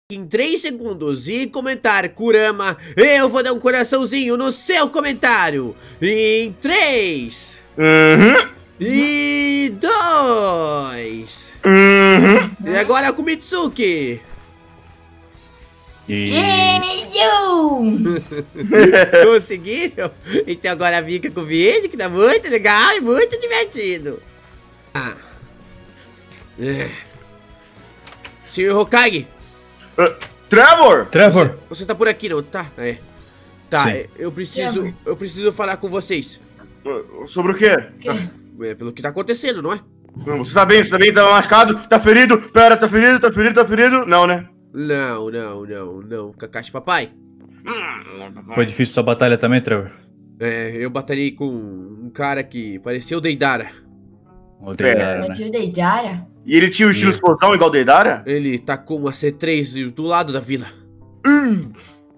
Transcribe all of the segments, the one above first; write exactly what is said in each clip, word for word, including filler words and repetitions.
Em três segundos e comentar Kurama, eu vou dar um coraçãozinho no seu comentário. Em três Uhum. E dois Uhum. E agora com Mitsuki. E... Conseguiram? Então agora fica com o vídeo, que tá muito legal e muito divertido. Ah. É. Senhor Hokage, Uh, Trevor! Trevor! Você, você tá por aqui, não? Tá, é. Tá, Sim. é, eu preciso. Eu preciso falar com vocês. Uh, Sobre o quê? Ah, é pelo que tá acontecendo, não é? Você tá bem? Você tá bem? Tá machucado? Tá ferido? Pera, tá ferido? Tá ferido? Tá ferido? Não, né? Não, não, não, não. Kakashi papai. Foi difícil sua batalha também, Trevor? É, eu batalhei com um cara que parecia o Deidara. O Deidara, né? Mas o Deidara? E ele tinha o estilo explosão igual o Deidara? Ele tacou uma C três do lado da vila. Hum.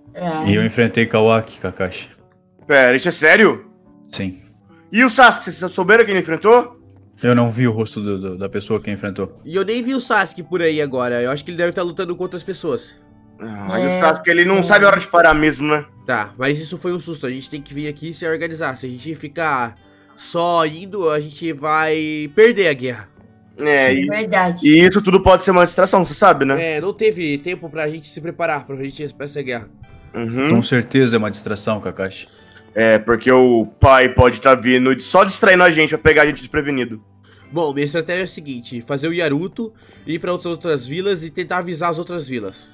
E eu enfrentei Kawaki, Kakashi. Pera, isso é sério? Sim. E o Sasuke, vocês souberam quem ele enfrentou? Eu não vi o rosto do- do- da pessoa que enfrentou. E eu nem vi o Sasuke por aí agora. Eu acho que ele deve estar lutando contra as pessoas. Ah, e o É. Sasuke, ele não sabe a hora de parar mesmo, né? Tá, mas isso foi um susto. A gente tem que vir aqui e se organizar. Se a gente ficar só indo, a gente vai perder a guerra. É, e, Verdade. e isso tudo pode ser uma distração, você sabe, né? É, não teve tempo pra gente se preparar pra gente pra essa guerra. Uhum. Com certeza é uma distração, Kakashi. É, porque o pai pode estar vindo só distraindo a gente pra pegar a gente desprevenido. Bom, minha estratégia é a seguinte: fazer o Yaruto, ir pra outras, outras vilas e tentar avisar as outras vilas.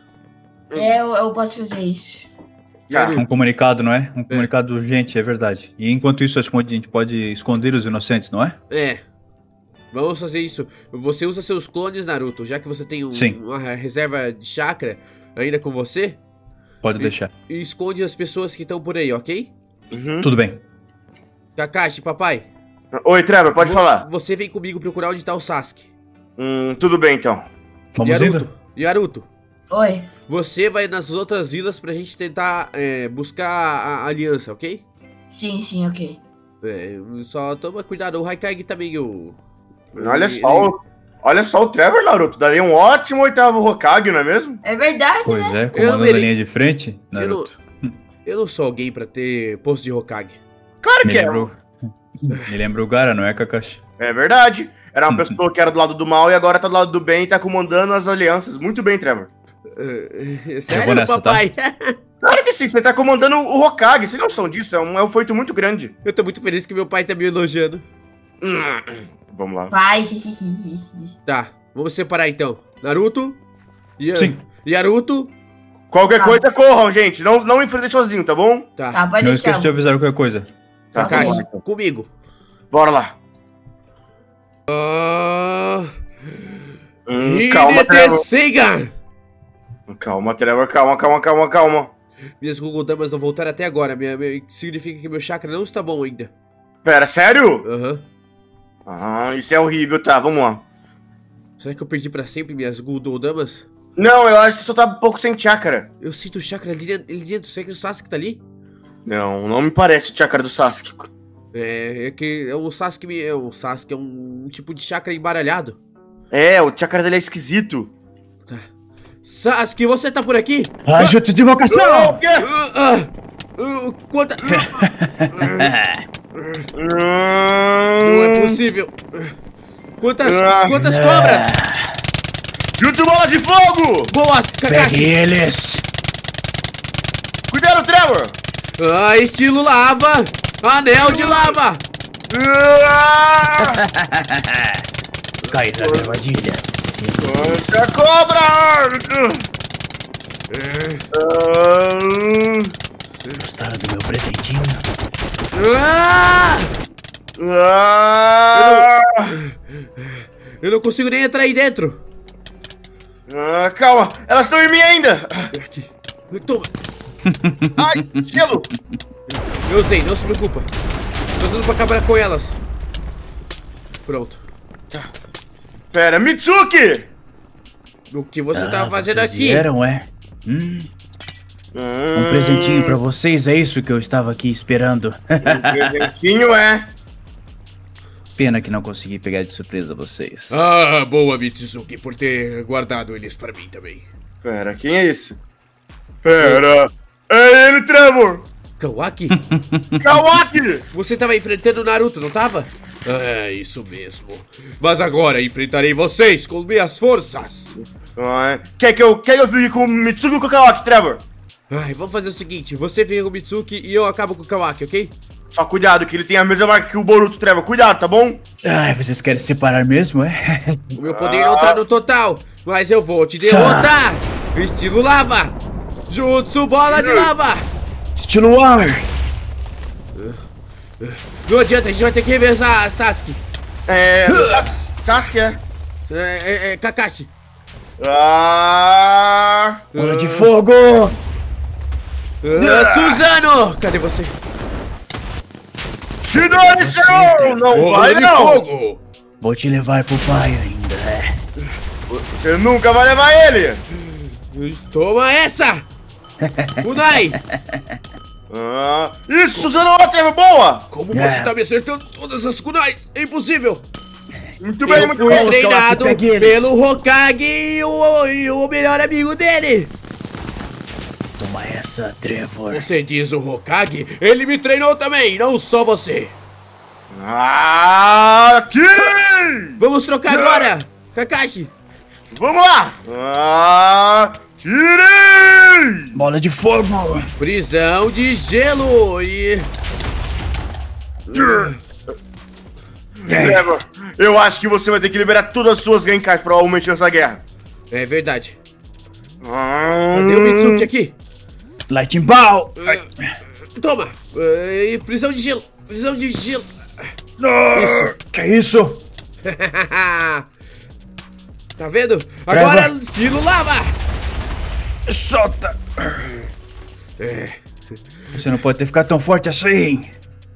É, eu, eu posso fazer isso. Tá. Um comunicado, não é? Um comunicado urgente, é verdade. E enquanto isso, acho que a gente pode esconder os inocentes, não é? É. Vamos fazer isso. Você usa seus clones, Naruto, já que você tem um- Sim. uma reserva de chakra ainda com você, Pode E- deixar. e esconde as pessoas que estão por aí, ok? Uhum. Tudo bem. Kakashi, papai. Oi, Trevor, pode vo- falar. Você vem comigo procurar onde tá o Sasuke. Hum, tudo bem, então. Vamos Yaruto, indo? Yaruto, Oi. você vai nas outras vilas pra gente tentar é, buscar a, a aliança, ok? Sim, sim, ok. É, só toma cuidado, o Haikage também, o... Olha ele- só, o, olha só o Trevor, Naruto. Daria um ótimo oitavo Hokage, não é mesmo? É verdade, Pois né? é, Eu comandando mere- a linha de frente, Eu não, Naruto. eu não sou alguém pra ter posto de Hokage. Claro Me que é. lembra, o... Me lembra o Gaara, não é, Kakashi? É verdade. Era Hum. uma pessoa que era do lado do mal e agora tá do lado do bem e tá comandando as alianças. Muito bem, Trevor. É, vou sério, nessa, tá? papai? Claro que sim, você tá comandando o Hokage. Vocês não são disso, é um, é um feito muito grande. Eu tô muito feliz que meu pai tá me elogiando. Hum, Vamos lá. Pai. Tá, vamos separar então. Naruto, Ya- Sim. Yaruto, Qualquer Tá. coisa, corram, gente. Não, não enfrentem sozinho, tá bom? tá, Tá, pode Não deixar. esqueça de avisar qualquer coisa. Tá, Tá, vamos Kakashi, lá, então. comigo. Bora lá. Ah, Hum, calma, Hinete Trevor. Seigan! Calma, Trevor. Calma, calma, calma, calma. Minhas Gogodamas não voltaram até agora. Minha, minha- significa que meu chakra não está bom ainda. Pera, sério? Aham. Ah, isso é horrível, tá, vamos lá. Será que eu perdi pra sempre minhas Gogodamas? Não, eu acho que você só tá um pouco sem chakra. Eu sinto o chakra ali dentro. Ali dentro. Será que o Sasuke tá ali? Não, não me parece o chakra do Sasuke. É, é que é o Sasuke. me- É, o Sasuke é um, tipo de chakra embaralhado. É, o chakra dele é esquisito. Sasuke, você tá por aqui? Ajuda de invocação! O quê? Ah, ah, ah, quanta... Não é possível. Quantas, Ah. quantas cobras? Jutsu bola de fogo! Boa, Pegue Kakashi. eles! Cuidado, Trevor! Ah, estilo lava. Anel de lava. Ah! Cai na minha armadilha. Essa cobra! Ah, Gostaram do meu presentinho? Ah! ah, Eu não consigo nem entrar aí dentro. ah, calma, elas estão em mim ainda! Aqui. Toma. Ai, gelo! Eu sei, não se preocupa. Tô usando pra acabar com elas. Pronto. Pera, Mitsuki! O que você Ah, tá fazendo vocês aqui? vieram, é? Hum, Hum, um presentinho pra vocês, é isso que eu estava aqui esperando. Um presentinho, é. Pena que não consegui pegar de surpresa vocês. Ah, boa, Mitsuki, por ter guardado eles pra mim também. Pera, quem é esse? Pera, é ele, Trevor! Kawaki? Kawaki! Você tava enfrentando o Naruto, não tava? É, isso mesmo. Mas agora enfrentarei vocês com minhas forças. Ah, é. Quer que eu, quer que eu fique com o Mitsuki ou com o Kawaki, Trevor? Ai, vamos fazer o seguinte, você vem com o Mitsuki e eu acabo com o Kawaki, ok? Só cuidado, que ele tem a mesma marca que o Boruto, Trevor. Cuidado, tá bom? Ai, vocês querem se separar mesmo, é? O meu poder não tá no total, mas eu vou te derrotar! Estilo lava! Jutsu bola de lava! Estilo ar! Não adianta, a gente vai ter que revezar, Sasuke. É... Sasuke, é? É, é, é Kakashi. Ah... Bola de fogo! Ah, Suzano! Cadê você? Shidori, seu! Não Bola vai, de não! fogo! Vou te levar pro pai ainda, é. Você nunca vai levar ele! Toma essa! Kunai! Ah... Isso, Suzano, Trevor, boa! Como É. você tá me acertando todas as kunais? É impossível! Muito bem, Eu muito fui bem. treinado Kawaki, pegue eles. pelo Hokage e o, e o melhor amigo dele! Toma essa, Trevor. Você diz o Hokage? Ele me treinou também, não só você! Ah, aqui! Vamos trocar agora! Kakashi! Vamos lá! Ah, Kirin! Bola de fogo! Prisão de gelo e... Trevor, eu acho que você vai ter que liberar todas as suas Genkais provavelmente nessa guerra. É verdade. Ah, Cadê o Mitsuki aqui? Lightning Ball! Toma! Eh, E prisão de gelo! Prisão de gelo! Isso! Que isso? Tá vendo? Agora estilo lava! Solta! É, Você não pode ter ficado tão forte assim!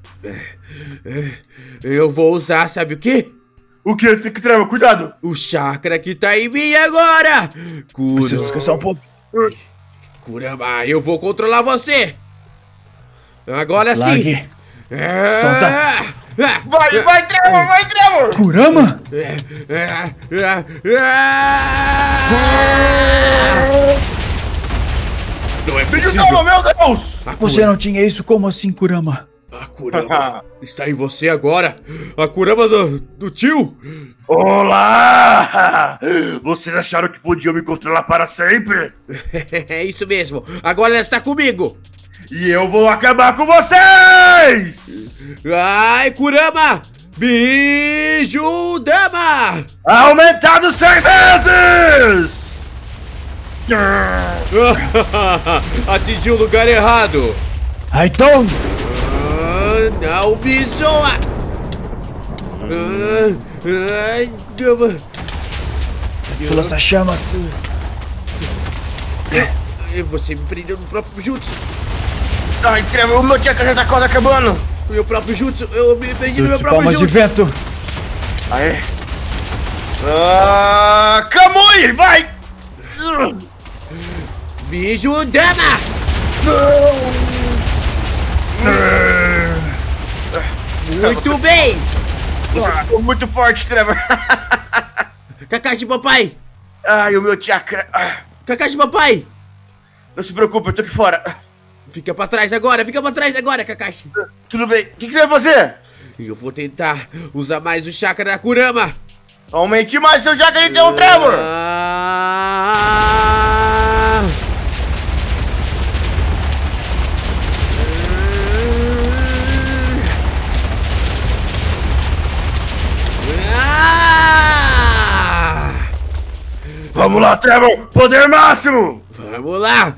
eu vou usar, sabe o quê? O que? Trevor, cuidado! O chakra que tá em mim agora! Preciso Kuro... descansar um pouco. Kurama, eu vou controlar você! Agora sim! Largue. Ah, ah, Vai, vai, Trevor, vai, Trevor! Kurama? ah, ah, ah. Não é Vídeo possível! calma, meu Deus! A Você não tinha isso? Como assim, Kurama? A Kurama está em você agora! A Kurama do, do tio! Olá! Vocês acharam que podiam me controlar para sempre? É isso mesmo! Agora ela está comigo! E eu vou acabar com vocês! Ai, Kurama! Biju Dama! Aumentado cem vezes! Atingiu o lugar errado! Raiton! Ah, não me zoa! Ah, ai, Dama! Lança chamas! E você me prendeu no próprio jutsu! Ai, Trevor, o meu chakra já tá quase acabando! No meu próprio jutsu! Eu me prendi no meu Chute próprio palmas de jutsu! vento! Aê! Ah, Kamui, vai! Biju Dama! Muito bem! Você ficou muito forte, Trevor! Kakashi papai! Ai, o meu chakra! Ah, Kakashi papai! não se preocupe, eu tô aqui fora! Fica pra trás agora, fica pra trás agora, Kakashi! Tudo bem, o que, que você vai fazer? Eu vou tentar usar mais o chakra da Kurama! Aumente mais seu chakra então, Trevor! Ah! Ah! Vamos lá, Trevor! Poder máximo! Vamos lá!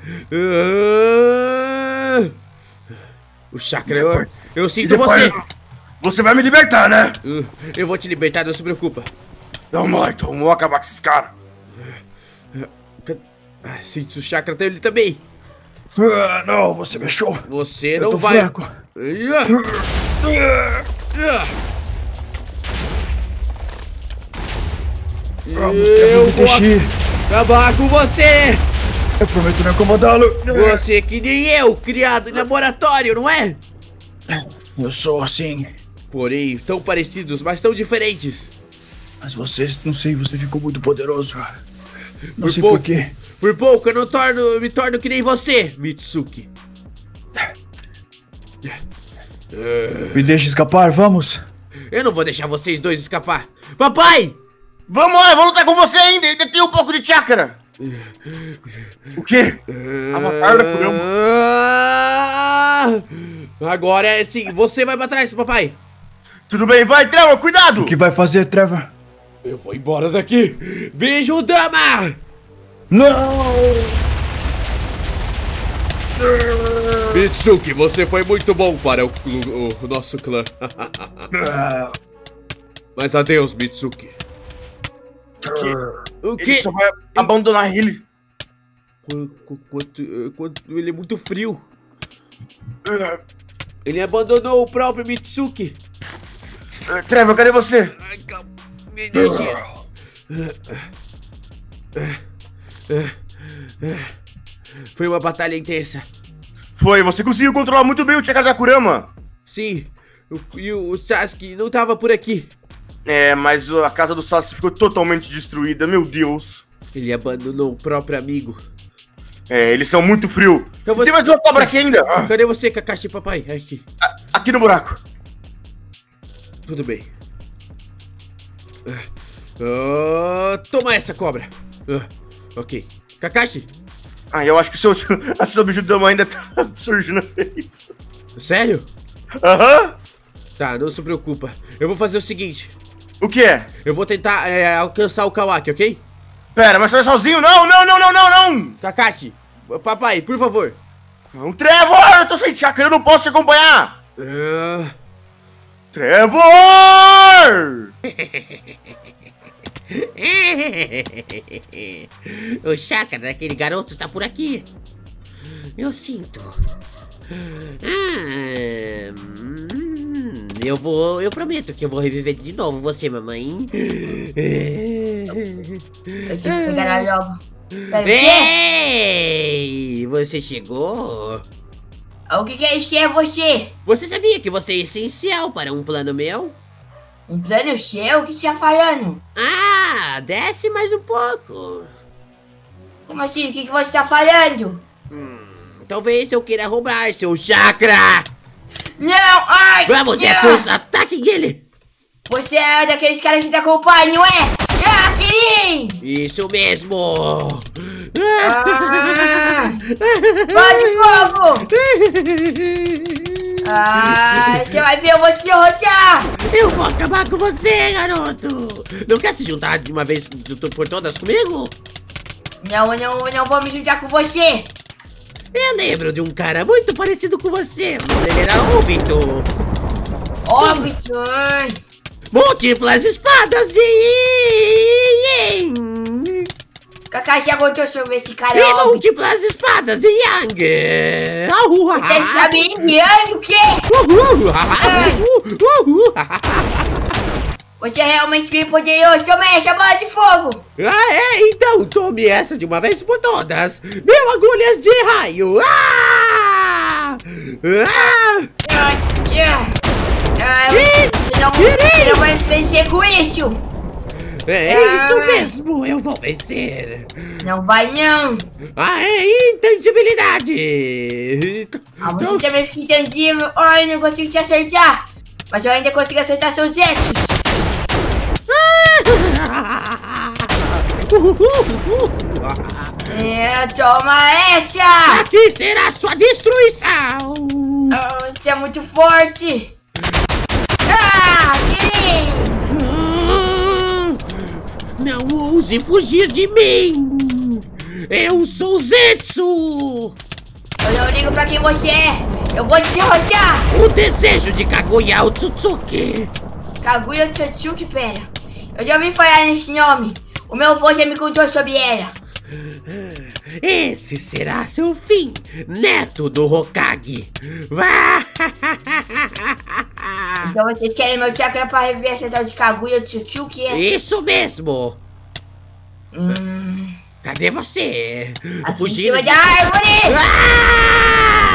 Ah! O chakra, eu, eu sinto você! Você vai me libertar, né? Uh, Eu vou te libertar, não se preocupa! Vamos lá, então, vamos acabar com esses caras. Ah, sinto o chakra dele também! Ah, não, você mexeu! Você Eu não tô vai! fraco. Ah! Ah! Vamos, Eu Trevor, me vou deixe. acabar com você! Eu prometo não incomodá-lo! Você que nem eu, criado em laboratório, não é? Eu sou assim. Porém, tão parecidos, mas tão diferentes. Mas você, não sei, você ficou muito poderoso. Não Por sei pouco. porquê. Por pouco eu não torno, me torno que nem você, Mitsuki. Me deixa escapar, vamos. Eu não vou deixar vocês dois escapar. Papai! Vamos lá, eu vou lutar com você ainda. Ainda tem um pouco de chakra. O quê? Avatar da Kurama. Agora é assim, você vai pra trás, papai. Tudo bem, vai, Trevor, cuidado. O que vai fazer, Trevor? Eu vou embora daqui. Beijo, dama! Não! Mitsuki, você foi muito bom para o, o, o nosso clã. Mas adeus, Mitsuki. O Ele só vai abandonar ele. Quanto, quanto, quanto, ele é muito frio. Ele abandonou o próprio Mitsuki. Trevor, cadê você? Ai, calma. Minha energia. Foi uma batalha intensa. Foi, você conseguiu controlar muito bem o chakra da Kurama. Sim, o, e o, o Sasuke não tava por aqui. É, mas a casa do Sasuke ficou totalmente destruída, meu Deus. Ele abandonou o próprio amigo. É, eles são muito frios. Eu vou- Tem mais uma cobra aqui ainda. Ah, Cadê você, Kakashi, papai? Aqui. aqui no buraco. Tudo bem. Ah, toma essa, cobra. Ah, ok. Kakashi? Ah, eu acho que o seu, a sua bijudama ainda tá surgindo efeito. Sério? Aham. Tá, não se preocupa. Eu vou fazer o seguinte. O que é? Eu vou tentar é, alcançar o Kawaki, ok? Pera, mas você vai sozinho? Não, não, não, não, não, não. Kakashi, papai, por favor. Não, Trevor, eu tô sem chakra, eu não posso te acompanhar. Ah, Trevor! o chakra daquele garoto está por aqui. Eu sinto. Ah, hum, eu vou, eu prometo que eu vou reviver de novo você, mamãe. Eu tive que pegar a logo. Pera, o quê? Ei, você chegou? O que que é isso? Quem é você? Você sabia que você é essencial para um plano meu? Um plano seu? O que você tá falando? Ah, desce mais um pouco. Como assim? O que que você tá falando? Hum, talvez eu queira roubar seu chakra. Não! Ai! Vamos, não. Zetus, ataquem ele. Você é daqueles caras que te acompanham, não é? Ah, Kirin! Isso mesmo. Ah! Pode fogo! Ah, você vai ver, eu vou se rotear! Eu vou acabar com você, garoto. Não quer se juntar de uma vez por todas comigo? Não, não, não vou me juntar com você! Eu lembro de um cara muito parecido com você. O nome dele era Obito. Óbito! ai. Múltiplas espadas de Yin. Kakashi aguentou sobre esse cara, E óbito! múltiplas espadas de Yang. Você está me enviando o quê? Você é realmente bem poderoso! Toma essa bola de fogo! Ah, é? Então tome essa de uma vez por todas. Mil agulhas de raio. Ah! Ah! Ah, ah, ah, Ih, você não, você não vai vencer com isso! É isso mesmo, eu vou vencer. Não vai não! Ah, é intangibilidade. Ah, você também fica intangível! Ai, não consigo te acertar! Mas eu ainda consigo acertar seus Zetos! É, toma essa! Aqui será sua destruição. Ah, você é muito forte! Ah, Kirin! Ah, não ouse fugir de mim. Eu sou Zetsu. Eu não ligo pra quem você é! Eu vou te derrotar! O desejo de Kaguya Otsutsuki. Kaguya Otsutsuki, pera. Eu já ouvi falar nesse nome. O meu avô já me contou sobre ela. Esse será seu fim, neto do Hokage. Vá! Então vocês querem meu chakra pra reviver essa tal de Kaguya Otsutsuki, é? Isso mesmo. Hum... Cadê você? Aqui em Fugindo cima de... da árvore! Ah!